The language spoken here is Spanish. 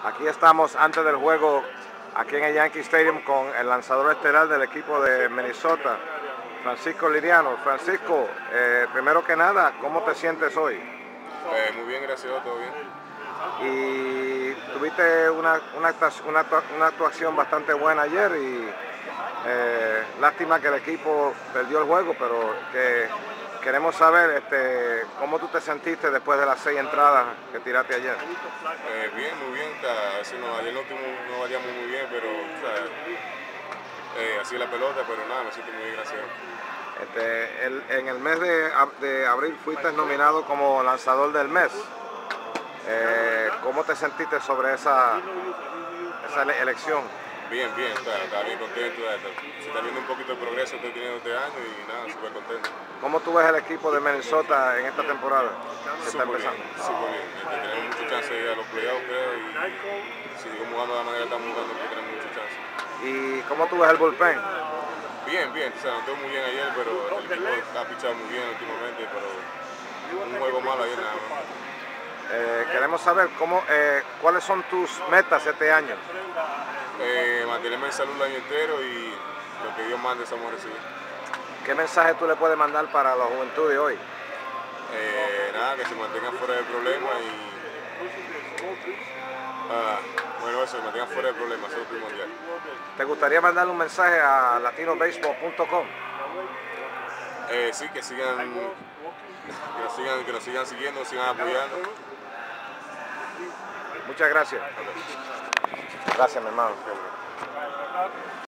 Aquí estamos antes del juego, aquí en el Yankee Stadium, con el lanzador estelar del equipo de Minnesota, Francisco Liriano. Francisco, primero que nada, ¿cómo te sientes hoy? Muy bien, gracias, todo bien. Y tuviste una actuación bastante buena ayer y lástima que el equipo perdió el juego, pero queremos saber cómo tú te sentiste después de las 6 entradas que tiraste ayer. Bien, muy bien. Ayer no variamos muy bien, pero así la pelota, pero nada, me siento muy bien, gracias. En el mes de abril fuiste nominado como lanzador del mes. ¿Cómo te sentiste sobre esa elección? Bien, estaba bien contento. Se está viendo un poquito de progreso que estoy teniendo este año y nada, súper contento. ¿Cómo tú ves el equipo de Minnesota en esta temporada? Súper bien. Tenemos mucha chance de ir a los playoffs, creo, y si seguimos jugando de la manera que estamos jugando, pues tenemos mucha chance. ¿Y cómo tú ves el bullpen? Bien, no estuvo muy bien ayer, pero el equipo ha pichado muy bien últimamente, pero un juego malo ayer nada más. Queremos saber cuáles son tus metas este año. Mantenerme en salud el año entero y lo que Dios mande vamos a recibir. ¿Qué mensaje tú le puedes mandar para la juventud de hoy? Nada, que se mantengan fuera del problema y se mantengan fuera del problema, eso es lo primordial. ¿Te gustaría mandarle un mensaje a latinobaseball.com? Sí, que nos sigan siguiendo, nos sigan apoyando. Muchas gracias. Gracias, mi hermano.